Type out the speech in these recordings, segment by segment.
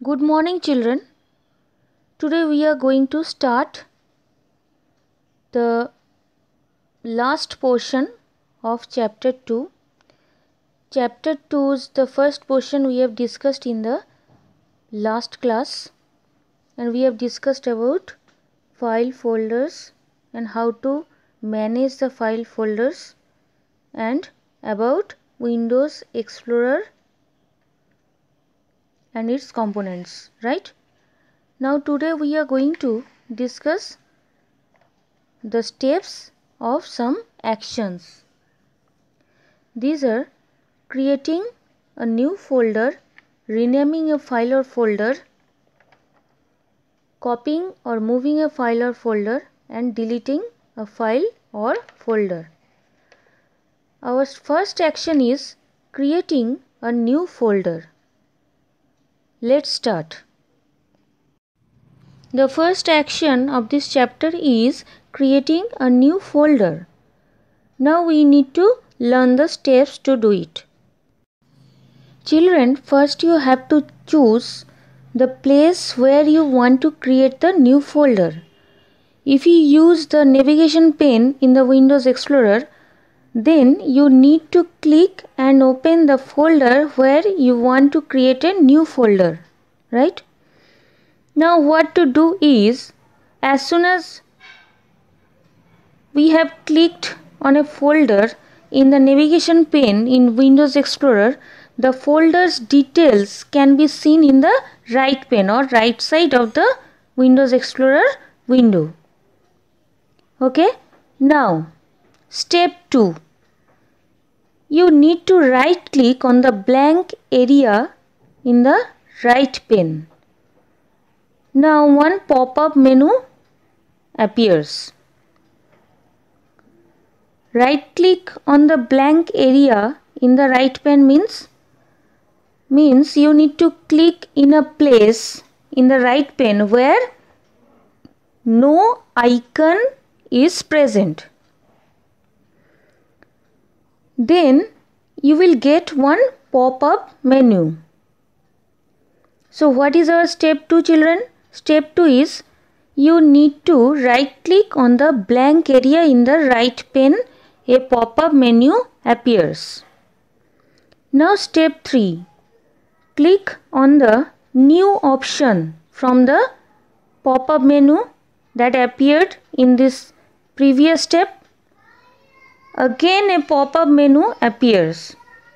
Good morning, children. Today we are going to start the last portion of chapter 2. Chapter 2 is the first portion we have discussed in the last class, and we have discussed about file folders and how to manage the file folders and about Windows Explorer and its components, right? Now today we are going to discuss the steps of some actions. These are creating a new folder, renaming a file or folder, copying or moving a file or folder, and deleting a file or folder. Our first action is creating a new folder. Let's start. The first action of this chapter is creating a new folder. Now we need to learn the steps to do it. Children, first you have to choose the place where you want to create the new folder. If you use the navigation pane in the Windows Explorer, then you need to click and open the folder where you want to create a new folder, right? Now what to do is, as soon as we have clicked on a folder in the navigation pane in Windows Explorer, the folder's details can be seen in the right pane or right side of the Windows Explorer window. Okay, now step 2. You need to right click on the blank area in the right pane. Now one pop-up menu appears. Right click on the blank area in the right pane means you need to click in a place in the right pane where no icon is present. Then you will get one pop-up menu. So what is our step 2, children? Step 2 is you need to right click on the blank area in the right pane. A pop-up menu appears. Now step 3. Click on the new option from the pop-up menu that appeared in this previous step. Again a pop-up menu appears.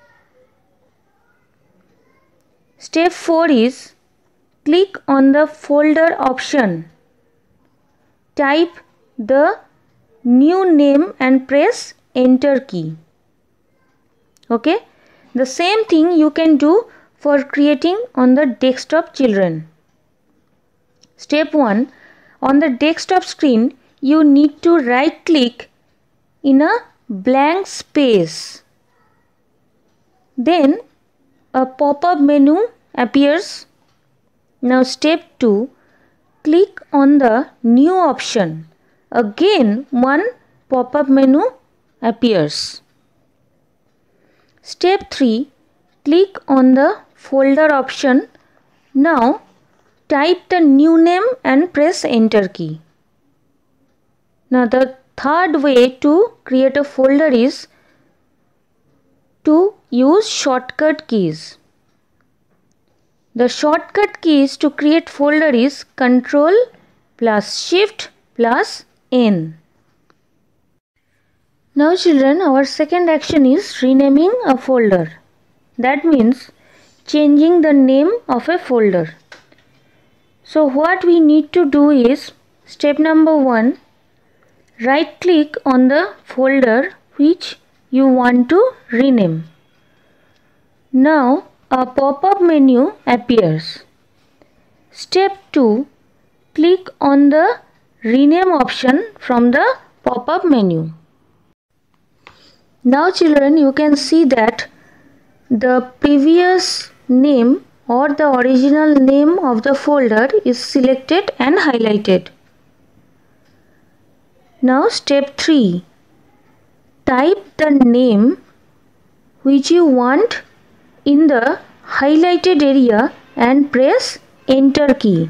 Step 4 is click on the folder option. Type the new name and press enter key. Okay, the same thing you can do for creating on the desktop, children. Step 1. On the desktop screen, you need to right click in a blank space. Then a pop-up menu appears. Now step 2. Click on the new option. Again one pop-up menu appears. Step 3. Click on the folder option. Now type the new name and press enter key. Now the third way to create a folder is to use shortcut keys. The shortcut keys to create folder is Ctrl plus Shift plus N. Now children, our second action is renaming a folder. That means changing the name of a folder. So what we need to do is, step number 1, right click on the folder which you want to rename. Now a pop-up menu appears. Step 2. Click on the rename option from the pop-up menu. Now children, you can see that the previous name or the original name of the folder is selected and highlighted. Now step 3. Type the name which you want in the highlighted area and press Enter key.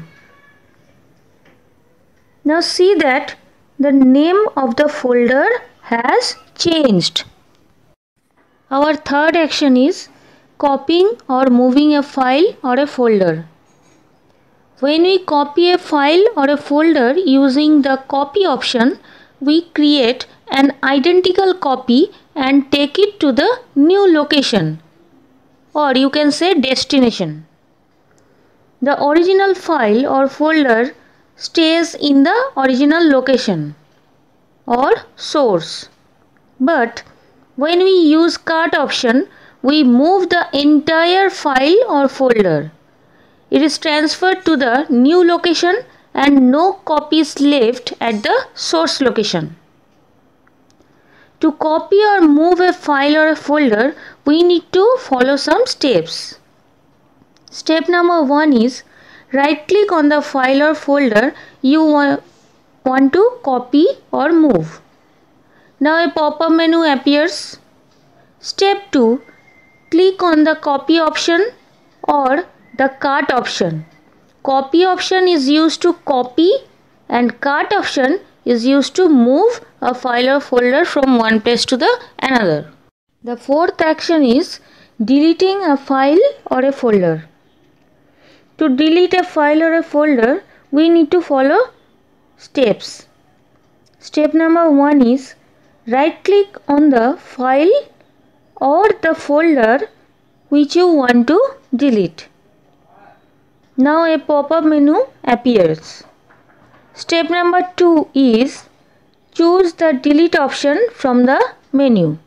Now see that the name of the folder has changed. Our third action is copying or moving a file or a folder. When we copy a file or a folder using the copy option, we create an identical copy and take it to the new location, or you can say destination. The original file or folder stays in the original location or source. But when we use cut option, we move the entire file or folder. It is transferred to the new location and no copies left at the source location. To copy or move a file or a folder, we need to follow some steps. Step number 1 is right click on the file or folder you want to copy or move. Now a pop-up menu appears. Step 2, click on the copy option or the cut option. Copy option is used to copy and cut option is used to move a file or folder from one place to the another. The fourth action is deleting a file or a folder. To delete a file or a folder, we need to follow steps. Step number 1 is right click on the file or the folder which you want to delete. Now a pop-up menu appears. Step number 2 is choose the delete option from the menu.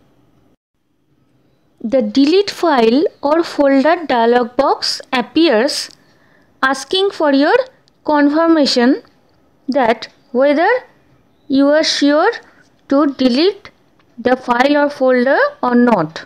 The delete file or folder dialog box appears asking for your confirmation that whether you are sure to delete the file or folder or not.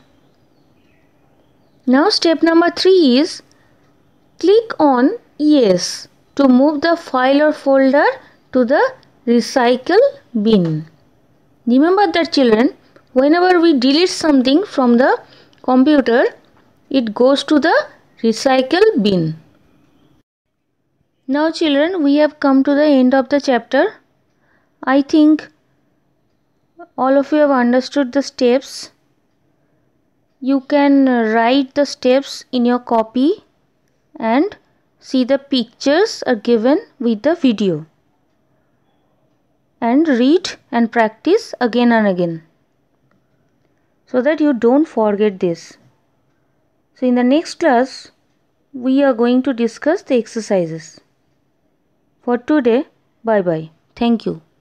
Now step number 3 is click on yes to move the file or folder to the recycle bin. Remember that children, whenever we delete something from the computer, it goes to the recycle bin. Now children, we have come to the end of the chapter. I think all of you have understood the steps. You can write the steps in your copy and see the pictures are given with the video. And read and practice again and again so that you don't forget this. So in the next class, we are going to discuss the exercises. For today, bye bye. Thank you.